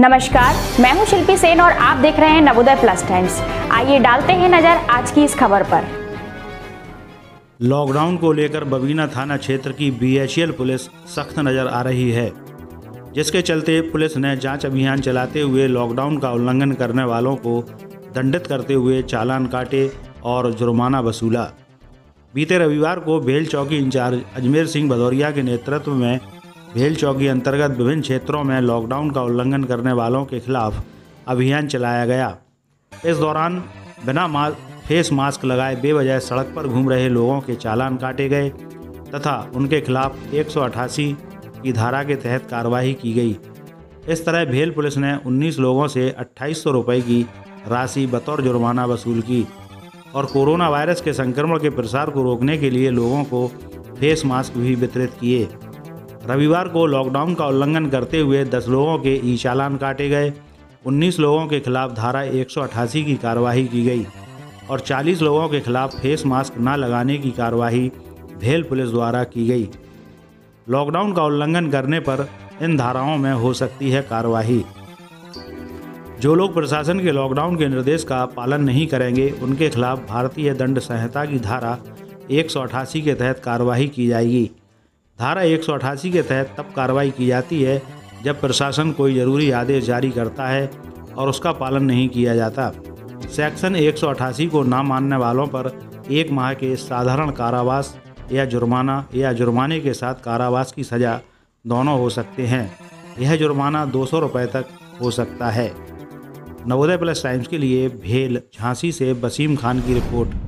नमस्कार, मैं हूं शिल्पी सेन और आप देख रहे हैं नवोदय प्लस टाइम्स। आइए डालते हैं नजर आज की इस खबर पर। लॉकडाउन को लेकर बबीना थाना क्षेत्र की BHEL पुलिस सख्त नजर आ रही है, जिसके चलते पुलिस ने जांच अभियान चलाते हुए लॉकडाउन का उल्लंघन करने वालों को दंडित करते हुए चालान काटे और जुर्माना वसूला। बीते रविवार को भेल चौकी इंचार्ज अजमेर सिंह भदौरिया के नेतृत्व में भेल चौकी अंतर्गत विभिन्न क्षेत्रों में लॉकडाउन का उल्लंघन करने वालों के खिलाफ अभियान चलाया गया। इस दौरान बिना फेस मास्क लगाए बेवजह सड़क पर घूम रहे लोगों के चालान काटे गए तथा उनके खिलाफ 188 की धारा के तहत कार्रवाई की गई। इस तरह भेल पुलिस ने 19 लोगों से 2800 रुपये की राशि बतौर जुर्माना वसूल की और कोरोना वायरस के संक्रमण के प्रसार को रोकने के लिए लोगों को फेस मास्क भी वितरित किए। रविवार को लॉकडाउन का उल्लंघन करते हुए 10 लोगों के ई चालान काटे गए, 19 लोगों के खिलाफ धारा 188 की कार्रवाई की गई और 40 लोगों के खिलाफ फेस मास्क न लगाने की कार्रवाई भेल पुलिस द्वारा की गई। लॉकडाउन का उल्लंघन करने पर इन धाराओं में हो सकती है कार्रवाई। जो लोग प्रशासन के लॉकडाउन के निर्देश का पालन नहीं करेंगे, उनके खिलाफ भारतीय दंड संहिता की धारा 188 के तहत कार्रवाई की जाएगी। धारा 188 के तहत तब कार्रवाई की जाती है जब प्रशासन कोई ज़रूरी आदेश जारी करता है और उसका पालन नहीं किया जाता। सेक्शन 188 को ना मानने वालों पर 1 माह के साधारण कारावास या जुर्माने के साथ कारावास की सज़ा दोनों हो सकते हैं। यह जुर्माना 200 रुपये तक हो सकता है। नवोदय प्लस टाइम्स के लिए भेल झांसी से वसीम खान की रिपोर्ट।